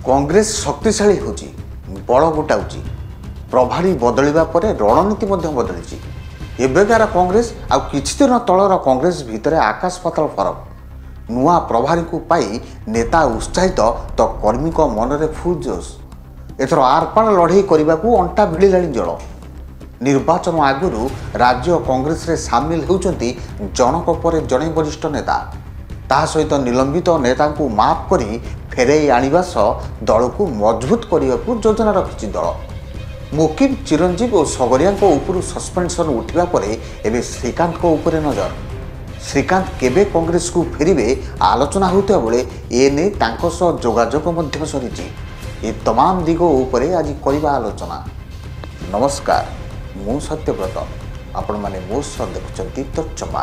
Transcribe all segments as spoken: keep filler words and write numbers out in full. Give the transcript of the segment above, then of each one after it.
कांग्रेस शक्तिशाली होची बड़ गोटाउची प्रभारी बदलिबा परे रणनीति मध्य बदलिची। एबेकार कांग्रेस आ किछि दिन तलर कांग्रेस भितर आकाश पाताल फरक। नुआ प्रभारी को पाई नेता उत्साहित तो कर्मी को मनरे फुल जोश। एथर आरपार लड़ई करने को अंटा भिड़िला जल। निर्वाचन आगु राज्य कांग्रेस रे सामिल होउचंती जनक पर जड़े वरिष्ठ नेता। ता सहित निलंबित नेता को माफ करी फेरई आनिबा सह दल को मजबूत करने को योजना रखिछि दल। मुकिम चिरंजीव और सगरिया उपरू सस्पेंशन उठा पर एवं श्रीकांत को उपरे नजर। श्रीकांत केबे कांग्रेस को फेरिबे आलोचना होता बेले एने तांको सह जोगाजोग मध्य सरीछि। ये तमाम दिग उपरे आज करबा आलोचना। नमस्कार, मु सत्यव्रत, आपण माने मो सह देखुचंती तर्जमा।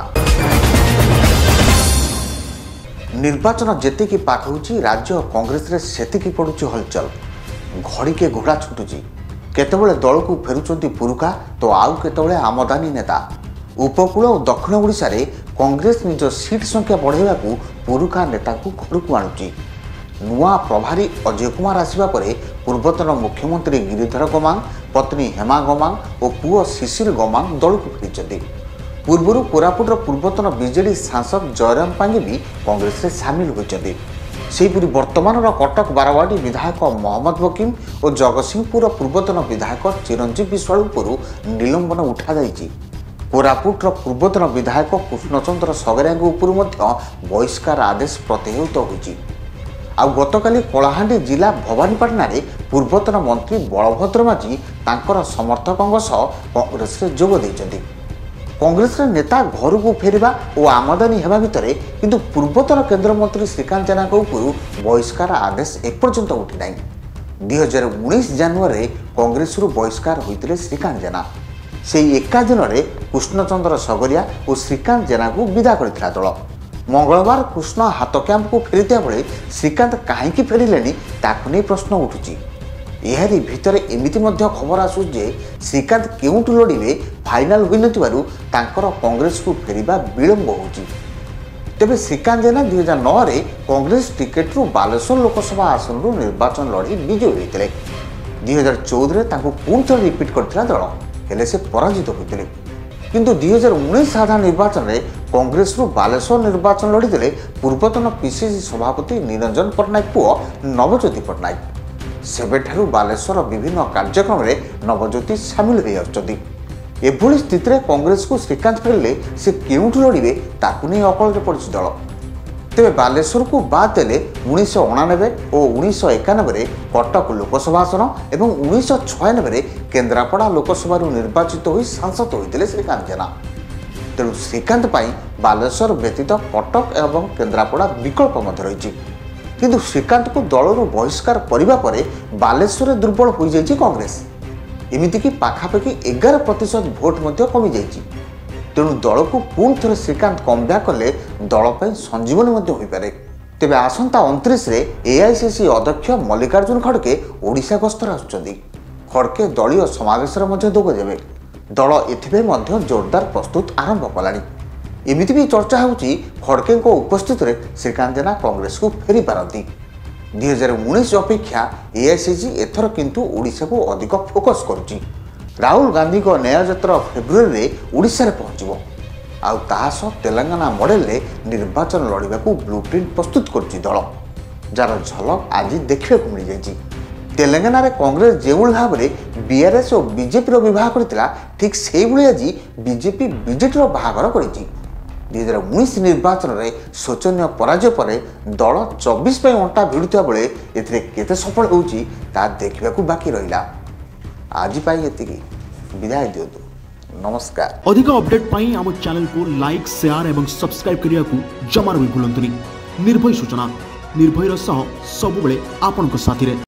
निर्वाचन जेतिकी पाख होची राज्य कांग्रेस रे सेतिकी पड़ुची हलचल। घड़ी के घोड़ा छुटुची। केतबेले दल को फेरुचंती पुरुखा तो आउ केतबेले आमदानी नेता। उपकूल और दक्षिण ओडिशा रे कांग्रेस निज सीट संख्या बढ़ाइबा को पुरुखा नेता को घर को आणुची। नुआ प्रभारी अजय कुमार आसिबा परे पूर्वतन मुख्यमंत्री गिरिधर गमांग, पत्नी हेमा गमांग और पुओ शिशिर गमांग दल को फेरिचंती। पूर्वर कोरापुटर पूर्वतन बीजेडी सांसद जयराम पांगे भी कांग्रेस रे सामिल होइचंती। सेहीपरि वर्तमान कटक बारवाटी विधायक मोहम्मद वकीम और जगतसिंहपुर पूर्वतन विधायक चिरंजीव विश्वाल उपरू निलंबन उठा जाइछि। कोरापुटर पूर्वतन विधायक कृष्णचंद्र सगरिया उपरू मध्य बहिष्कार आदेश प्रतिहत होइछि। आ गतकाली कलाहांडी जिला भवानीपाटना रे पूर्वतन मंत्री बलभद्र माझी तांकर समर्थकों सह कांग्रेस रे जोग दैछन्ति। कांग्रेस रे नेता घर को फेरिबा और आमदानी हेबा भितरे किंतु पूर्वतन केंद्र मंत्री श्रीकांत जेना उपरू बहिष्कार आदेश एपर्यंत उठी नाही। दुई हजार उन्नीस जानुआरी कांग्रेस रु बहिष्कार होइतिले श्रीकांत जेना। से एका दिन में कृष्णचंद्र सगरिया और श्रीकांत जेना को विदा करथिला दल। मंगलवार कृष्ण हाथ कैंप को फेरिता बेले श्रीकांत कहीं फेरिले ताकू नहीं प्रश्न उठुची। एहारी भितर एमिति मध्य खबर आसु जे श्रीकांत केउठु लड़िबे फाइनाल होई नथिबारु तांकर कांग्रेस को फेरिबा विलंब होउची। तेबे श्रीकांत जेना दुई हजार नौ रे कांग्रेस टिकेट रु बालेश्वर लोकसभा आसन रु निर्वाचन लड़ी विजयी होइतिले। दुई हजार चौदह रे तांको पुणी थरे रिपीट करथिला दल, हेले से पराजित होइतिले। किंतु दुई हजार उन्नीस साधारण निर्वाचन में कांग्रेस रु बालेश्वर निर्वाचन लड़ीते पूर्वतन पीसीसी सभापति निरंजन पट्टनायक पुओ नवज्योति पट्टनायक। सेबेठारु बालेश्वर विभिन्न कार्यक्रम में नवज्योति सामिल हो आछंती। एभली स्थिति में कांग्रेस को श्रीकांत फेरिले से केउठु लड़िबे ताकू नहीं अकल पड़छि दल। तेबे बालेश्वर को बाद देले उन्नीस अणानबे और उन्नीस एकानबे कटक लोकसभा आसन और उन्नीस छयानबे केन्द्रापड़ा लोकसभा निर्वाचित हो सांसद होते श्रीकांत जेना। तेणु श्रीकांत बालेश्वर व्यतीत कटक एवं केन्द्रापड़ा विकल्प मध्य रही। किंतु श्रीकांत को दलरू बहिष्कार करने पर बालेश्वर दुर्बल हो जाइए कांग्रेस। एमतीक पाखापाखि एगार प्रतिशत भोट कमी जाइए। तेणु दल को पुणी थे श्रीकांत कमब्याक कले दल पर संजीवनी हो पारे। तेबे आसंता उनतीस रे एआईसीसी अध्यक्ष मल्लिकार्जुन खड़गे ओडिशा गस्तर आसुचंदी। खड़गे दलीय समावेश जोग देवे। दल एथि जोरदार प्रस्तुत आरंभ कलानी। एमिति भी चर्चा होउची खड़गे उपस्थित रे श्रीकांत जेना कांग्रेस को फेरी पारती। दुई हजार उन्नीस अपेक्षा एआईसीसी एथर किंतु ओडिशा को अधिक फोकस करुची। राहुल गांधी को न्याययात्रा फेब्रुआरी में ओडिशा रे पहुंचबो। आउ ताहास तेलंगाना मॉडल रे निर्वाचन लड़िबा को ब्लूप्रिंट प्रस्तुत करुची दल, जार झलक आज देखा मिल जाइए। तेलंगाना रे कांग्रेस जो भाव में बीआरएस और बीजेपी रो विवाह करथिला ठीक से आज बीजेपी बीजेपी रो बाहागर करिछि। दुई हजार उन्नीस निर्वाचन में शोचनीय पराजय पर दल चौबीस अंटा भिड़ुता बेले एथिरे केते सफल होउची ता देखिबाकू बाकी रहिला। आज एतिकी विदाय दियंतु। नमस्कार। अधिक अपडेट पाई आम चैनल को लाइक, शेयर एवं सब्सक्राइब करिया को जमार भी भूलंतुनी। निर्भय सूचना निर्भयर सह सबुबले आपनक साथी रे।